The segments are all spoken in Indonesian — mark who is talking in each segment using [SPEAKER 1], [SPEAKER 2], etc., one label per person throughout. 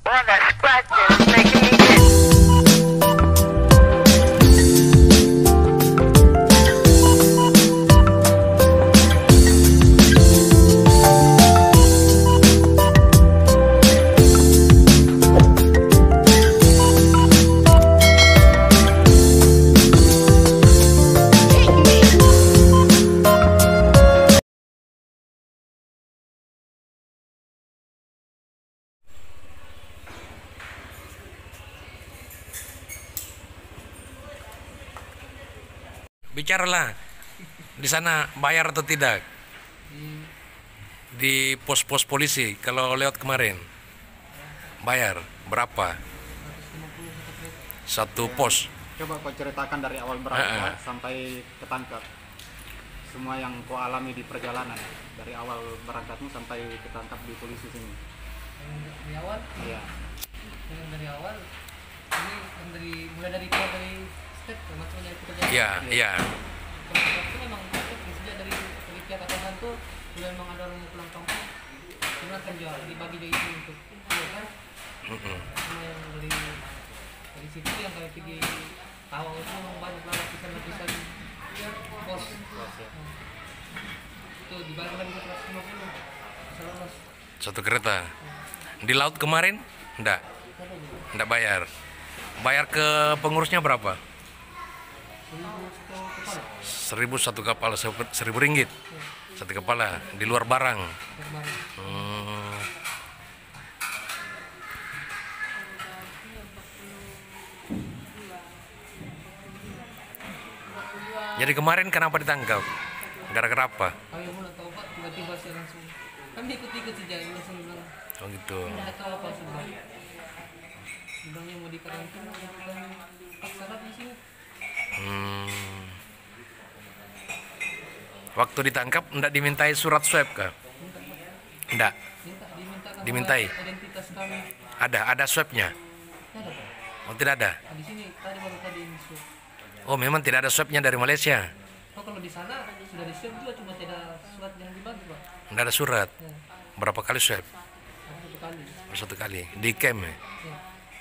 [SPEAKER 1] Well, that scratching is making me itch.
[SPEAKER 2] Bicaralah, di sana bayar atau tidak? Di pos-pos polisi, kalau lewat kemarin. Bayar, berapa? 1 pos.
[SPEAKER 3] Coba kau ceritakan dari awal berangkat sampai ketangkap. Semua yang kau alami di perjalanan. Dari awal berangkatmu sampai ketangkap di polisi sini.
[SPEAKER 4] Dari awal?
[SPEAKER 3] Iya.
[SPEAKER 4] Yang dari awal ini yang dari mulai dari keluar dari step termasuk dari pekerjaan.
[SPEAKER 2] Iya, iya.
[SPEAKER 4] Kalau itu memang sejak dari pihak atasan tuh bila memang ada orang yang pulang kampung cuma kerja dibagi dari itu untuk kan cuma yang dari situ yang kami pergi Tawang itu memang banyak lah lapisan-lapisan pos itu dibagi lagi ke 150 selalu
[SPEAKER 2] 1 kereta. Di laut kemarin? Enggak. Enggak bayar. Bayar ke pengurusnya berapa? 1.000 1 kapal, 1.000 ringgit 1 kepala, di luar barang. Jadi kemarin kenapa ditangkap? Gara-gara apa?
[SPEAKER 4] kami mulai tahu Pak tiba-tiba saya langsung kami ikut-ikut saja langsung bilang
[SPEAKER 2] Oh gitu.
[SPEAKER 4] tidak tahu apa sudah bilangnya mau dikarantina dan paksa lagi di sini.
[SPEAKER 2] Waktu ditangkap enggak dimintai surat swab kah? Enggak.
[SPEAKER 4] Dimintakan
[SPEAKER 2] Dimintai.
[SPEAKER 4] identitas kami
[SPEAKER 2] Ada swabnya.
[SPEAKER 4] ada Pak.
[SPEAKER 2] Oh tidak ada.
[SPEAKER 4] Nah, di sini tadi ini swab.
[SPEAKER 2] Oh memang tidak ada swabnya dari Malaysia.
[SPEAKER 4] Oh kalau di sana sudah di swab juga cuma tidak surat yang dibagi Pak.
[SPEAKER 2] Enggak ada surat.
[SPEAKER 4] Ya,
[SPEAKER 2] Berapa kali swab?
[SPEAKER 4] ada 1 kali.
[SPEAKER 2] Baru 1 kali. Di camp ya?
[SPEAKER 4] Ya.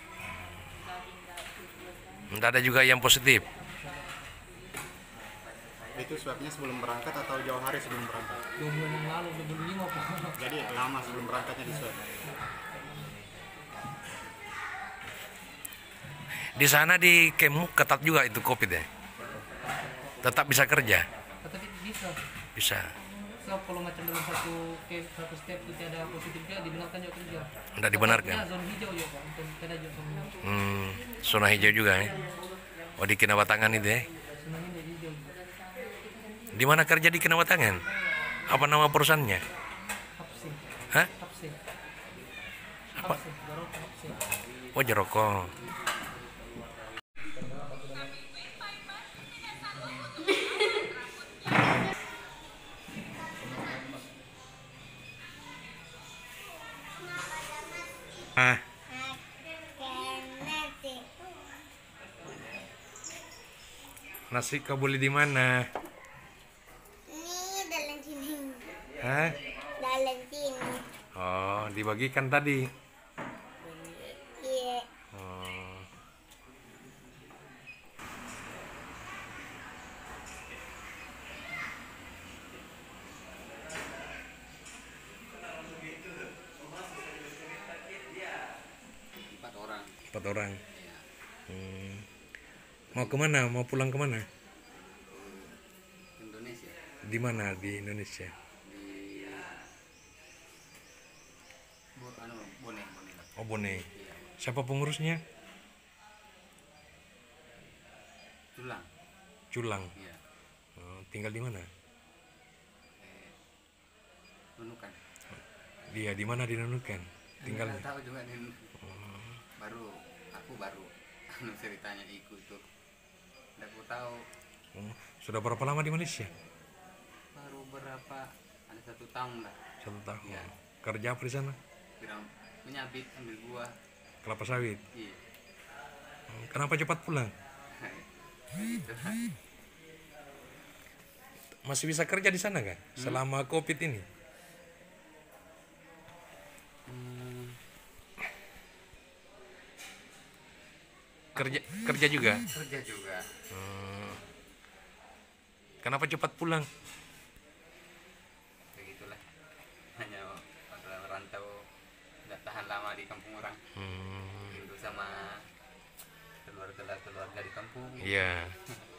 [SPEAKER 2] Enggak ada juga yang positif.
[SPEAKER 3] Itu swabnya sebelum berangkat atau jauh hari sebelum berangkat?
[SPEAKER 4] 2 bulan yang lalu 2005 Pak.
[SPEAKER 3] Jadi lama sebelum berangkatnya di swab.
[SPEAKER 2] Di sana di campmu ketat juga itu COVID ya? Tetap bisa kerja?
[SPEAKER 4] Tapi bisa.
[SPEAKER 2] Bisa.
[SPEAKER 4] Sebab kalau macam dalam satu step itu ada positifnya dibenarkan juga kerja.
[SPEAKER 2] Enggak dibenarkan?
[SPEAKER 4] Tetapnya zona hijau ya Pak. Untuk tidak ada zona hijau.
[SPEAKER 2] Zona hijau juga ya? Oh di Kinabatangan itu ya?
[SPEAKER 4] Zona hijau.
[SPEAKER 2] Di mana kerja di Kinabatangan? Apa nama perusahaannya?
[SPEAKER 4] Hapsi.
[SPEAKER 2] Hah?
[SPEAKER 4] Hapsi.
[SPEAKER 2] Apa?
[SPEAKER 4] Hapsi. Jaroko Hapsi.
[SPEAKER 2] Oh Jeroko. Nasi kau beli di mana?
[SPEAKER 5] Ini dalam sini.
[SPEAKER 2] Hah?
[SPEAKER 5] Dalam sini.
[SPEAKER 2] Oh, dibagikan tadi.
[SPEAKER 5] Iya.
[SPEAKER 2] Oh. Empat orang. Mau kemana? Mau pulang kemana?
[SPEAKER 6] Indonesia.
[SPEAKER 2] Di mana di Indonesia?
[SPEAKER 6] Bone.
[SPEAKER 2] Oh Bone. Siapa pengurusnya?
[SPEAKER 6] Tulang.
[SPEAKER 2] Culang.
[SPEAKER 6] Iya.
[SPEAKER 2] Oh, tinggal di mana?
[SPEAKER 6] Nunukan.
[SPEAKER 2] Dia di mana di Nunukan? Tinggalnya.
[SPEAKER 6] Nggak tahu juga nih. Aku baru ceritanya ikut tuh. Nggak aku tahu.
[SPEAKER 2] Oh, sudah berapa lama di Malaysia?
[SPEAKER 6] Baru berapa? Ada 1 tahun lah.
[SPEAKER 2] 1 tahun.
[SPEAKER 6] Iya.
[SPEAKER 2] Kerja apa di sana?
[SPEAKER 6] Bilang menyabit ambil buah.
[SPEAKER 2] Kelapa sawit.
[SPEAKER 6] Iya.
[SPEAKER 2] Oh, kenapa cepat pulang?
[SPEAKER 6] Gitu.
[SPEAKER 2] Masih bisa kerja di sana kan? Selama COVID ini? Kerja juga.
[SPEAKER 6] Kerja juga.
[SPEAKER 2] Kenapa cepat pulang?
[SPEAKER 6] Begitulah. Hanya orang rantau tidak tahan lama di kampung orang. Rindu sama keluarga di kampung.
[SPEAKER 2] Iya.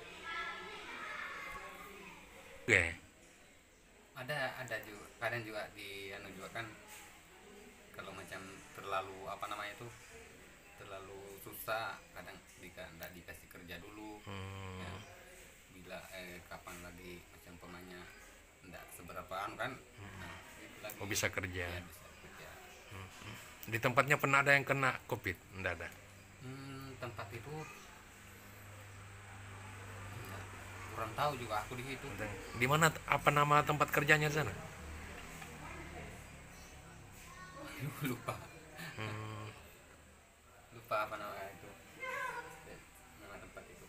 [SPEAKER 2] Oke.
[SPEAKER 6] Ada juga kadang juga di anu juga kan, kalau macam terlalu apa namanya itu, terlalu susah kadang tidak dikasih kerja dulu. Ya, bila kapan lagi macam pemainnya tidak seberapa anu kan, nah, itu lagi.
[SPEAKER 2] Oh, bisa kerja.
[SPEAKER 6] Ya, bisa kerja.
[SPEAKER 2] Di tempatnya pernah ada yang kena COVID? Enggak ada.
[SPEAKER 6] Tempat itu ya, kurang tahu juga aku di situ.
[SPEAKER 2] Di mana, apa nama tempat kerjanya di sana?
[SPEAKER 6] Lupa. Lupa apa namanya itu, nama tempat itu.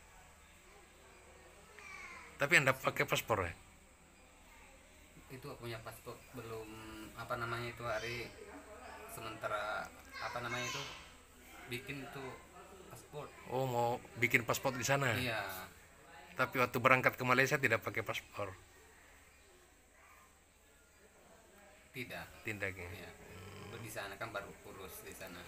[SPEAKER 2] Tapi Anda pakai paspor ya?
[SPEAKER 6] Itu aku punya paspor belum, apa namanya itu, hari sementara apa namanya itu bikin itu paspor.
[SPEAKER 2] Oh, mau bikin paspor di sana.
[SPEAKER 6] Iya,
[SPEAKER 2] Tapi waktu berangkat ke Malaysia tidak pakai paspor.
[SPEAKER 6] tidak.
[SPEAKER 2] Tindaknya.
[SPEAKER 6] Iya. Di sana kan baru kurus di sana.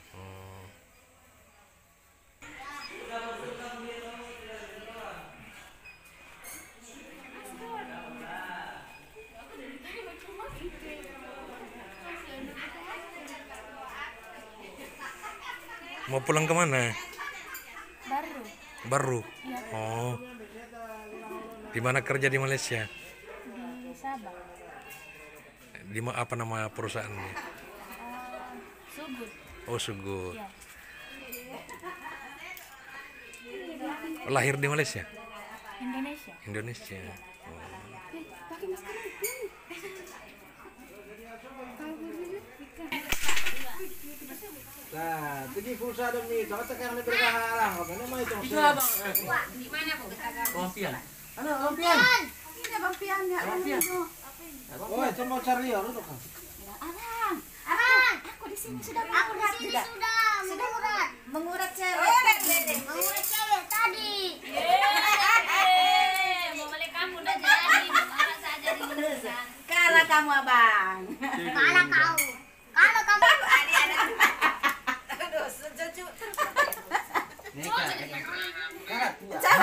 [SPEAKER 2] Mau pulang kemana?
[SPEAKER 5] Baru.
[SPEAKER 2] Baru. Oh. Di mana kerja di Malaysia?
[SPEAKER 5] Di Sabah.
[SPEAKER 2] Apa nama perusahaannya?
[SPEAKER 5] Sugut.
[SPEAKER 2] Oh, Sugut.
[SPEAKER 5] Ya.
[SPEAKER 2] Lahir di Malaysia?
[SPEAKER 5] Indonesia.
[SPEAKER 2] Indonesia.
[SPEAKER 7] Nah, pergi pulsa demi kau tekan lebih berbahalang. Apa nama itu?
[SPEAKER 4] Itu abang. Bampian.
[SPEAKER 7] Halo, Bampian.
[SPEAKER 8] Ini Bampian ya.
[SPEAKER 4] Bampian.
[SPEAKER 7] Oh, itu mau cari orang tu kan?
[SPEAKER 8] Abang, aku di sini sudah mengurat sudah. Sudah mengurat. Mengurat cewek. Mengurat cewek tadi.
[SPEAKER 5] Mau balik kamu udah jadi. Mana saja di Indonesia.
[SPEAKER 8] Kalah kamu abang.
[SPEAKER 5] Kalah kau. Kalau kamu
[SPEAKER 8] Aduh, sejuju.
[SPEAKER 7] Cara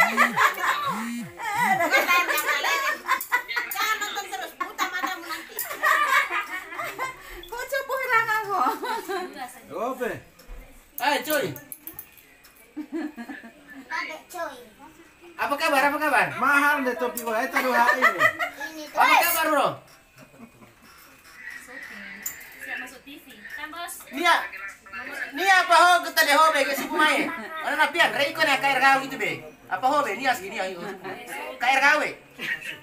[SPEAKER 8] Jangan nonton terus, buta matamu nanti. Kau coba hilang aku.
[SPEAKER 7] Ope.
[SPEAKER 4] Cuy.
[SPEAKER 5] ada coy.
[SPEAKER 4] Apa kabar? Apa kabar?
[SPEAKER 7] Mahal deh topi kau. Itu 2 hari.
[SPEAKER 5] Ini tuh.
[SPEAKER 4] Apa kabar, Bro?
[SPEAKER 5] Siap masuk TV. Kan bos.
[SPEAKER 4] Nia apa ho kita deh ho be ke si pemain. Ana napian, rei ko na kair gawe gitu be. Apa ho be? Nia segini ayo. Kair gawe.